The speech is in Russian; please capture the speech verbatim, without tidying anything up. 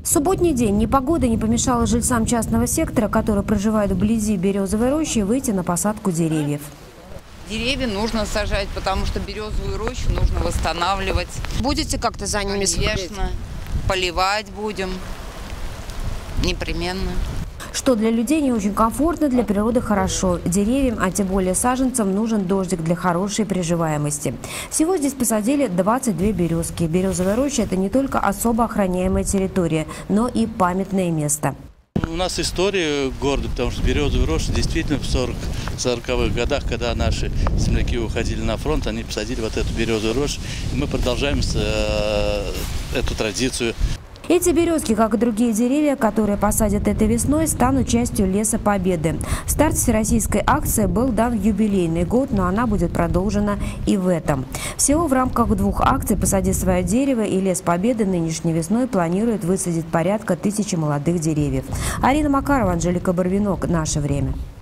Субботний день. Непогода не помешала жильцам частного сектора, которые проживают вблизи березовой рощи, выйти на посадку деревьев. Деревья нужно сажать, потому что березовую рощу нужно восстанавливать. Будете как-то за ними смотреть? Конечно, поливать будем, непременно. Что для людей не очень комфортно, для природы хорошо. Деревьям, а тем более саженцам, нужен дождик для хорошей приживаемости. Всего здесь посадили двадцать две березки. Березовая роща – это не только особо охраняемая территория, но и памятное место. У нас история города, потому что березовая роща действительно в сороковых годах, когда наши земляки уходили на фронт, они посадили вот эту березовую рощу. И мы продолжаем э, эту традицию. Эти березки, как и другие деревья, которые посадят этой весной, станут частью Леса Победы. Старт всероссийской акции был дан в юбилейный год, но она будет продолжена и в этом. Всего в рамках двух акций «Посади свое дерево» и «Лес Победы» нынешней весной планирует высадить порядка тысячи молодых деревьев. Арина Макарова, Анжелика Барвинок. Наше время.